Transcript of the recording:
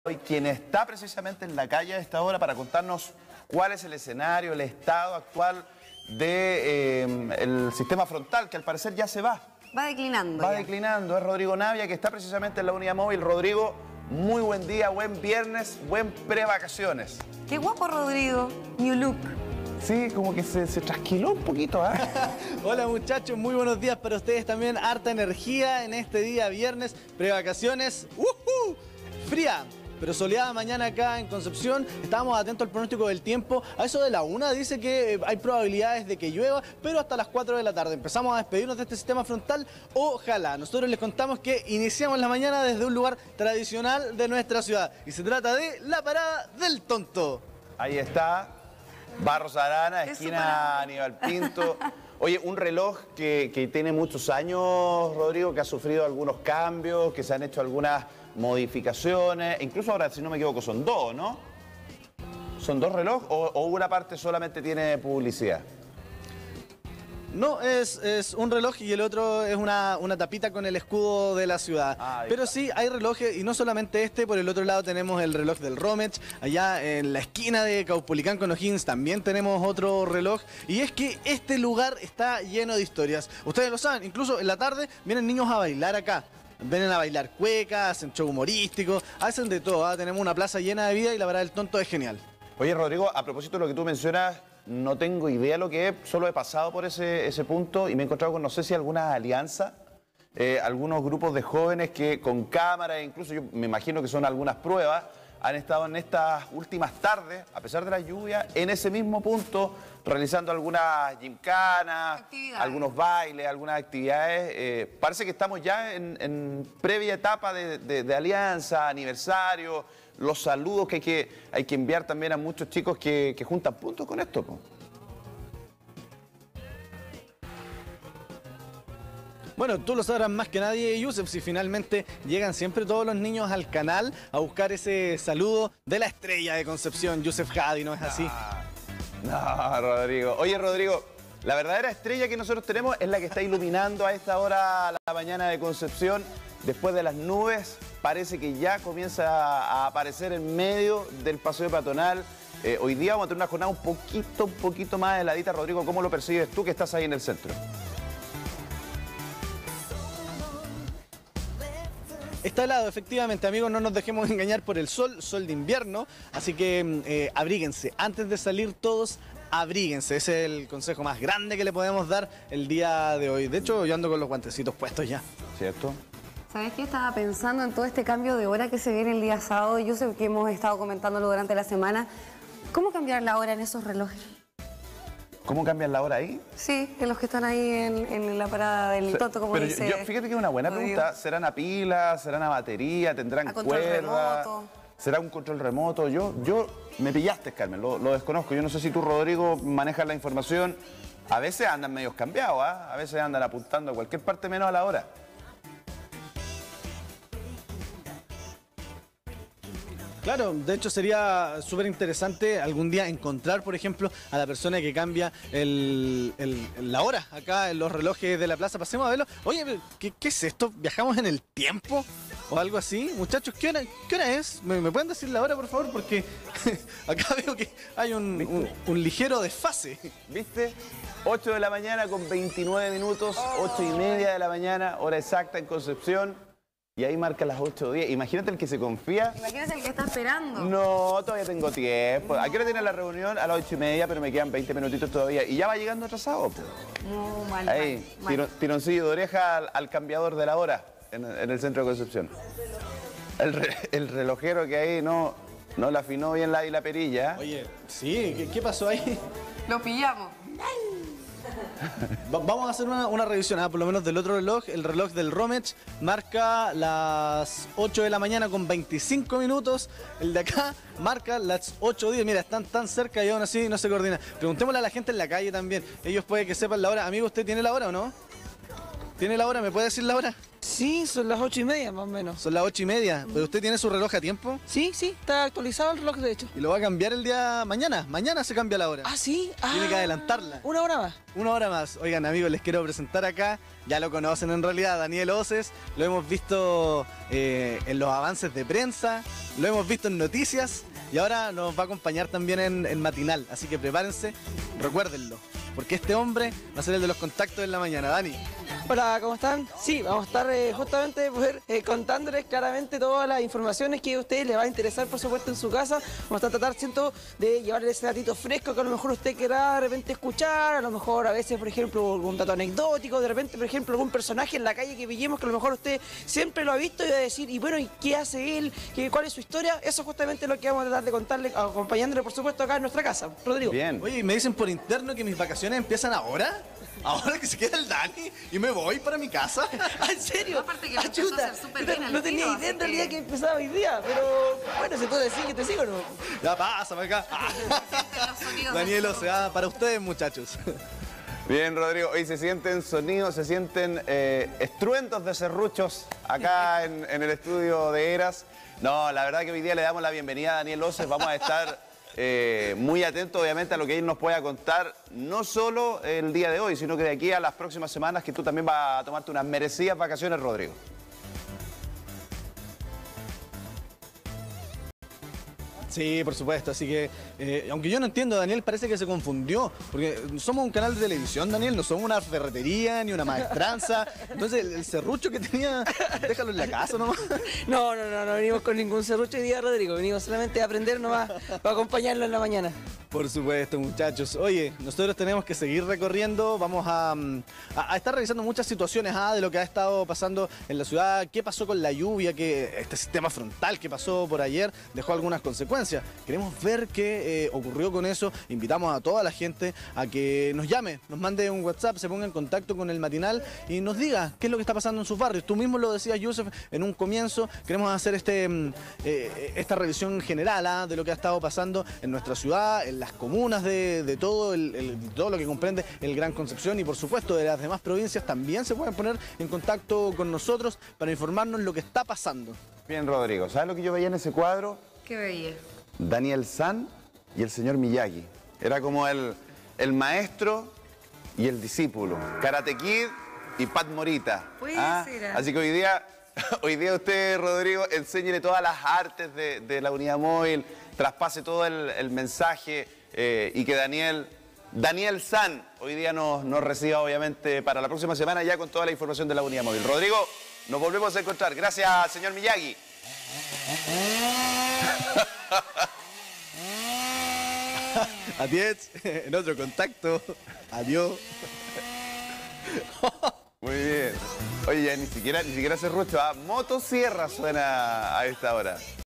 hoy, quien está precisamente en la calle a esta hora para contarnos cuál es el escenario, el estado actual del sistema frontal, que al parecer ya se va. Va declinando. Va declinando. Es Rodrigo Navia, que está precisamente en la unidad móvil. Rodrigo, muy buen día, buen viernes, buen pre-vacaciones. Qué guapo, Rodrigo. New look. Sí, como que se trasquiló un poquito, ¿eh? Hola muchachos, muy buenos días para ustedes también. Harta energía en este día viernes, prevacaciones. Fría, pero soleada mañana acá en Concepción. Estábamos atentos al pronóstico del tiempo. A eso de la 1 dice que hay probabilidades de que llueva, pero hasta las 4 de la tarde. Empezamos a despedirnos de este sistema frontal. Ojalá. Nosotros les contamos que iniciamos la mañana desde un lugar tradicional de nuestra ciudad. Y se trata de la Parada del Tonto. Ahí está. Barros Arana, esquina Aníbal Pinto. Oye, un reloj que tiene muchos años, Rodrigo, que ha sufrido algunos cambios, que se han hecho algunas modificaciones. Incluso ahora, si no me equivoco, son dos, ¿no? ¿Son dos relojes o una parte solamente tiene publicidad? No, es un reloj y el otro es una tapita con el escudo de la ciudad. Pero sí, hay relojes y no solamente este. Por el otro lado tenemos el reloj del Romech. Allá en la esquina de Caupolicán con O'Higgins también tenemos otro reloj. Y es que este lugar está lleno de historias. Ustedes lo saben, incluso en la tarde vienen niños a bailar acá. Vienen a bailar cuecas, hacen show humorístico, hacen de todo. Tenemos una plaza llena de vida y la Parada del Tonto es genial. Oye, Rodrigo, a propósito de lo que tú mencionas, no tengo idea lo que es, solo he pasado por ese punto y me he encontrado con, no sé si alguna alianza, algunos grupos de jóvenes que con cámaras, incluso yo me imagino que son algunas pruebas, han estado en estas últimas tardes, a pesar de la lluvia, en ese mismo punto, realizando algunas gimcanas, algunos bailes, algunas actividades. Parece que estamos ya en previa etapa de alianza, aniversario, los saludos que hay que enviar también a muchos chicos que juntan puntos con esto, po. Bueno, tú lo sabrás más que nadie, Yusef, si finalmente llegan siempre todos los niños al canal a buscar ese saludo de la estrella de Concepción, Yusef Hadi, ¿no es así? No, Rodrigo. Oye, Rodrigo, la verdadera estrella que nosotros tenemos es la que está iluminando a esta hora la mañana de Concepción. Después de las nubes, parece que ya comienza a aparecer en medio del paseo peatonal. Hoy día vamos a tener una jornada un poquito más heladita. Rodrigo, ¿cómo lo percibes tú que estás ahí en el centro? Está helado, efectivamente, amigos, no nos dejemos engañar por el sol de invierno, así que abríguense. Antes de salir todos, abríguense. Ese es el consejo más grande que le podemos dar el día de hoy. De hecho, yo ando con los guantecitos puestos ya. ¿Cierto? ¿Sabes qué? Estaba pensando en todo este cambio de hora que se viene el día sábado. Yo sé que hemos estado comentándolo durante la semana. ¿Cómo cambiar la hora en esos relojes? ¿Cómo cambian la hora ahí? Sí, en los que están ahí en la Parada del Tonto, como dice. Fíjate que es una buena pregunta. ¿Serán a pila? ¿Serán a batería? ¿Tendrán cuerda? ¿Será un control remoto? Yo me pillaste, Carmen, lo desconozco. Yo no sé si tú, Rodrigo, manejas la información. A veces andan medios cambiados, ¿ah? A veces andan apuntando a cualquier parte menos a la hora. Claro, de hecho sería súper interesante algún día encontrar, por ejemplo, a la persona que cambia la hora acá en los relojes de la plaza. Pasemos a verlo. Oye, ¿qué es esto? ¿Viajamos en el tiempo? ¿O algo así? Muchachos, ¿qué hora es? ¿Me pueden decir la hora, por favor? Porque acá veo que hay un ligero desfase. ¿Viste? 8 de la mañana con 29 minutos, 8:30 de la mañana, hora exacta en Concepción. Y ahí marca las 8:10. Imagínate el que se confía. Imagínate el que está esperando. No, todavía tengo tiempo. ¿A qué hora tiene la reunión? A las 8:30, pero me quedan 20 minutitos todavía. Y ya va llegando atrasado. No, mal. Ahí, tironcillo de oreja al cambiador de la hora en el centro de Concepción. El relojero que ahí no le afinó bien la perilla. Oye, sí, ¿qué pasó ahí? Lo pillamos. Vamos a hacer una revisión, por lo menos del otro reloj. El reloj del Romech marca las 8 de la mañana con 25 minutos. El de acá marca las 8:10. Mira, están tan cerca y aún así no se coordina. Preguntémosle a la gente en la calle también. Ellos pueden que sepan la hora. Amigo, ¿usted tiene la hora o no? ¿Tiene la hora? ¿Me puede decir la hora? Sí, son las 8:30 más o menos. Son las 8:30. ¿Pero usted tiene su reloj a tiempo? Sí, está actualizado el reloj de hecho. ¿Y lo va a cambiar el día mañana? Mañana se cambia la hora. Ah, sí. Tiene que adelantarla. Una hora más. Una hora más. Oigan, amigos, les quiero presentar acá. Ya lo conocen en realidad, Daniel Oces. Lo hemos visto en los avances de prensa. Lo hemos visto en noticias. Y ahora nos va a acompañar también en Matinal. Así que prepárense, recuérdenlo. Porque este hombre va a ser el de los contactos en la mañana. Dani. Hola, ¿cómo están? Sí, vamos a estar justamente contándoles claramente todas las informaciones que a ustedes les va a interesar, por supuesto, en su casa. Vamos a tratar, siento, de llevarles ese datito fresco que a lo mejor usted querrá de repente escuchar, a lo mejor a veces, por ejemplo, algún dato anecdótico, de repente, por ejemplo, algún personaje en la calle que pillemos que a lo mejor usted siempre lo ha visto y va a decir, y bueno, ¿y qué hace él? ¿Cuál es su historia? Eso es justamente lo que vamos a tratar de contarle, acompañándole, por supuesto, acá en nuestra casa. Rodrigo. Bien. Oye, me dicen por interno que mis vacaciones empiezan ahora. Ahora que se queda el Dani y me voy para mi casa. ¿En serio? Aparte que lo empezó a hacer súper bien al No tenía tiro, idea en así realidad que empezaba hoy día, pero bueno, se puede decir que te sigo o no. Ya pásame acá. Los sonidos Daniel de Oce, para ustedes, muchachos. Bien, Rodrigo. Hoy se sienten sonidos, se sienten estruendos de serruchos acá en el estudio de Eras. No, la verdad que hoy día le damos la bienvenida a Daniel Oces. Vamos a estar muy atentos, obviamente, a lo que él nos pueda contar, no solo el día de hoy, sino que de aquí a las próximas semanas, que tú también vas a tomarte unas merecidas vacaciones, Rodrigo. Sí, por supuesto, así que, aunque yo no entiendo, Daniel parece que se confundió, porque somos un canal de televisión, Daniel, no somos una ferretería ni una maestranza, entonces el serrucho que tenía, déjalo en la casa nomás. No venimos con ningún serrucho hoy día, Rodrigo, venimos solamente a aprender nomás para acompañarlo en la mañana. Por supuesto, muchachos. Oye, nosotros tenemos que seguir recorriendo, vamos a estar revisando muchas situaciones de lo que ha estado pasando en la ciudad, qué pasó con la lluvia, que este sistema frontal que pasó por ayer dejó algunas consecuencias. Queremos ver qué ocurrió con eso, invitamos a toda la gente a que nos llame, nos mande un WhatsApp, se ponga en contacto con el Matinal y nos diga qué es lo que está pasando en sus barrios. Tú mismo lo decías, Yusef, en un comienzo, queremos hacer esta revisión general de lo que ha estado pasando en nuestra ciudad, en las comunas de todo, todo lo que comprende el Gran Concepción y por supuesto de las demás provincias también se pueden poner en contacto con nosotros para informarnos lo que está pasando. Bien, Rodrigo. ¿Sabes lo que yo veía en ese cuadro? ¿Qué veía? Daniel San y el señor Miyagi. Era como el maestro y el discípulo. Karate Kid y Pat Morita. Puede ser. Así que hoy día usted, Rodrigo, enséñele todas las artes de la unidad móvil, traspase todo el mensaje y que Daniel San hoy día nos reciba, obviamente, para la próxima semana ya con toda la información de la unidad móvil. Rodrigo, nos volvemos a encontrar. Gracias, señor Miyagi. Adiós, en otro contacto. Adiós. Muy bien. Oye, ya ni siquiera serrucho, motosierra suena a esta hora.